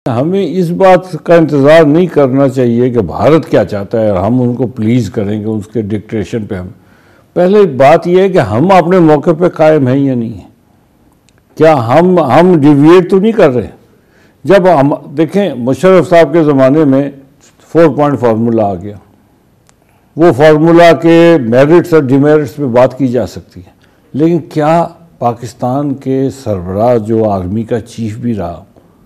ہمیں اس بات کا انتظار نہیں کرنا چاہیے کہ بھارت کیا چاہتا ہے اور ہم ان کو پلیز کریں گے اس کے ڈکٹیشن پہ. ہم پہلے بات یہ ہے کہ ہم اپنے موقع پہ قائم ہیں یا نہیں ہیں. کیا ہم ڈیویٹ تو نہیں کر رہے؟ جب ہم دیکھیں مشرف صاحب کے زمانے میں 4 پوائنٹ فارمولا آ گیا. وہ فارمولا کے میرٹس اور ڈیمیرٹس پہ بات کی جا سکتی ہے، لیکن کیا پاکستان کے سربراہ جو آرمی کا چیف بھی رہا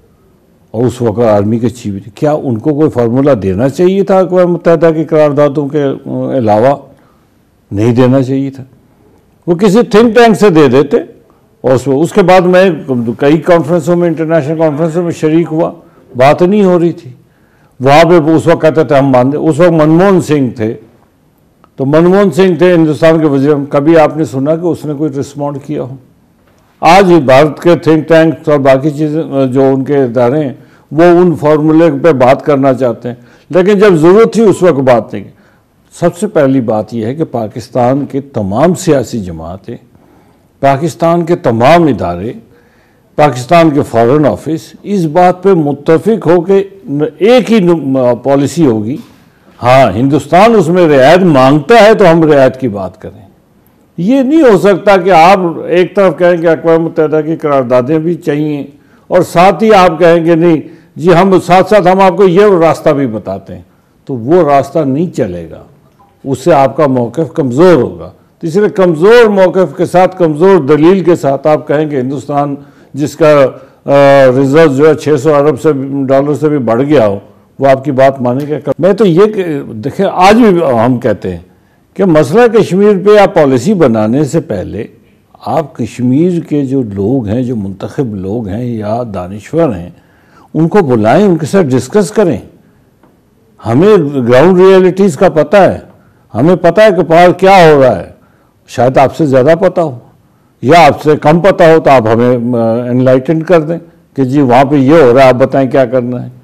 اور اس وقت آرمی کے چیف بھی، کیا ان کو کوئی فارمولا دینا چاہیے تھا اقوام متحدہ کی قراردادوں کے علاوہ؟ نہیں دینا چاہیے تھا. وہ کسی تھنک ٹینک سے دے دیتے. اور اس کے بعد میں کئی کانفرنسوں میں، انٹرنیشنل کانفرنسوں میں شریک ہوا، بات نہیں ہو رہی تھی. وہاں پہ اس وقت کہتے تھے ہم مانتے. اس وقت منموہن سنگھ تھے، تو منموہن سنگھ تھے ہندوستان کے وزیر. کبھی آپ نے سنا کہ اس نے کوئی رسپونڈ کیا ہو؟ آج بھارت کے تھنک ٹینک اور باقی چیزیں جو ان کے ادارے ہیں وہ ان فارمولے پہ بات کرنا چاہتے ہیں، لیکن جب ضرورت تھی اس وقت بات نہیں. سب سے پہلی بات یہ ہے کہ پاکستان کے تمام سیاسی جماعتیں، پاکستان کے تمام ادارے، پاکستان کے فارن آفس اس بات پہ متفق ہو کہ ایک ہی پالیسی ہوگی. ہاں ہندوستان اس میں رعایت مانگتا ہے تو ہم رعایت کی بات کریں. یہ نہیں ہو سکتا کہ آپ ایک طرف کہیں کہ اقوام متحدہ کی قراردادیں بھی چاہیے اور ساتھ ہی آپ کہیں کہ نہیں جی ہم ساتھ ساتھ ہم آپ کو یہ راستہ بھی بتاتے ہیں. تو وہ راستہ نہیں چلے گا، اس سے آپ کا موقف کمزور ہوگا. تو اس لیے کمزور موقف کے ساتھ، کمزور دلیل کے ساتھ آپ کہیں کہ ہندوستان جس کا ریزرو جو ہے 600 ارب ڈالر سے بھی بڑھ گیا ہو، وہ آپ کی بات مانے گا؟ میں تو یہ دیکھیں آج بھی ہم کہتے ہیں کہ مسئلہ کشمیر پہ آپ پالیسی بنانے سے پہلے آپ کشمیر کے جو لوگ ہیں، جو منتخب لوگ ہیں یا دانشور ہیں، ان کو بلائیں، ان کے ساتھ ڈسکس کریں. ہمیں گراؤنڈ ریئلٹیز کا پتہ ہے، ہمیں پتہ ہے کہ باہر کیا ہو رہا ہے. شاید آپ سے زیادہ پتہ ہو یا آپ سے کم پتہ ہو، تو آپ ہمیں انلائٹن کر دیں کہ جی وہاں پہ یہ ہو رہا ہے، آپ بتائیں کیا کرنا ہے.